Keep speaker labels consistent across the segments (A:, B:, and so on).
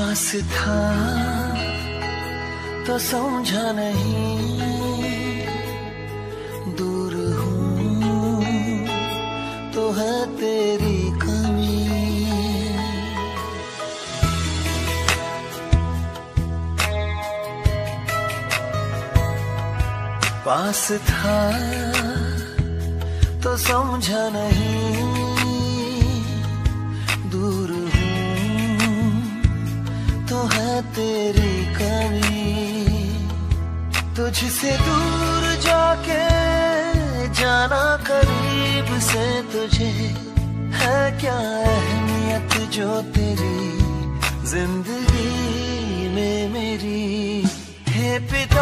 A: पास था तो समझा नहीं, दूर हूँ तो है तेरी कमी। पास था तो समझा नहीं, दूर हूँ तो है तेरी कमी। तुझसे दूर जाके जाना करीब से तुझे है क्या अहमियत जो तेरी जिंदगी में मेरी। हे पिता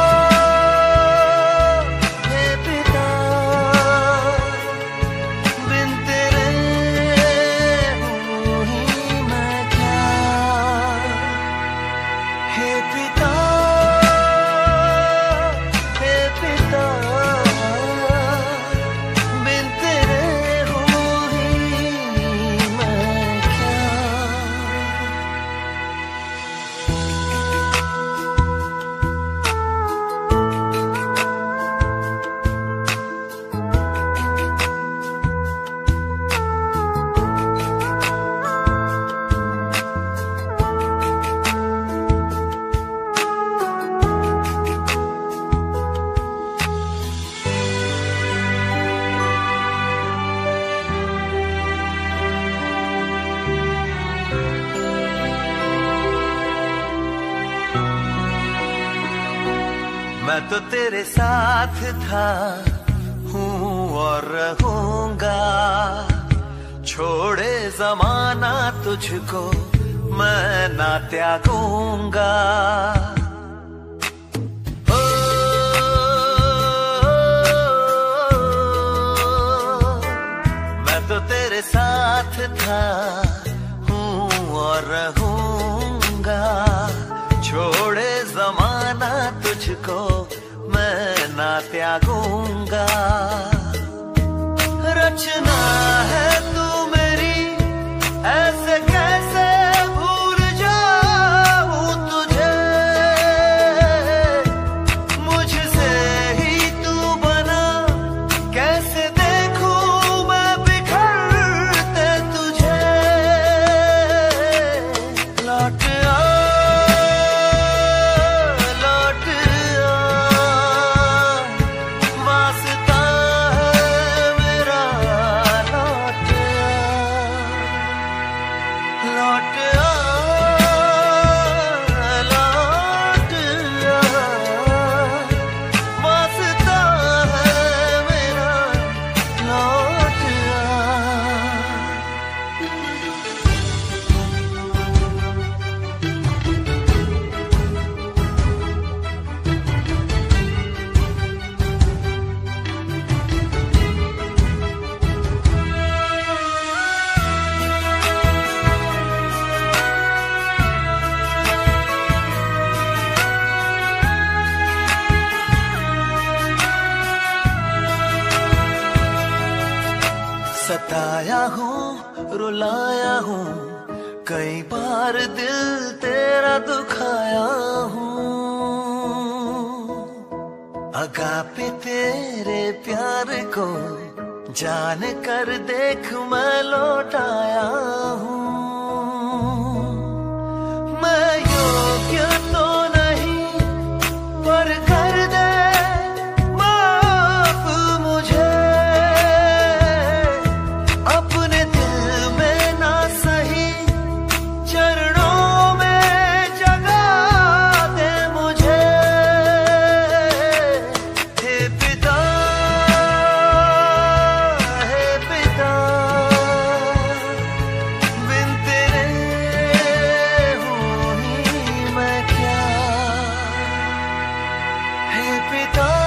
A: मैं तो तेरे साथ था, हूँ और रहूंगा। छोड़े जमाना तुझको मैं ना त्यागूंगा। मैं तो तेरे साथ था, हूँ और रहूंगा। छोड़े जमाना तुझको मैं ना त्यागूंगा। रचना है तू मेरी, ऐसे कैसे भूल जाऊं तुझे। मुझसे ही तू बना, कैसे देखूं मैं बिखरते तुझे। लौट आ सताया हूँ, रुलाया हूँ, कई बार दिल तेरा दुखाया हूँ। अगापे तेरे प्यार को जान कर देख मैं लौटाया हूँ। मैं योग्य तो नहीं पर कर दे माफ मुझे। अपने दिल में ना सही, चरणों में जगा दे मुझे। हे पिता, हे पिता, बिन तेरे हूँ ही मैं क्या। हे पिता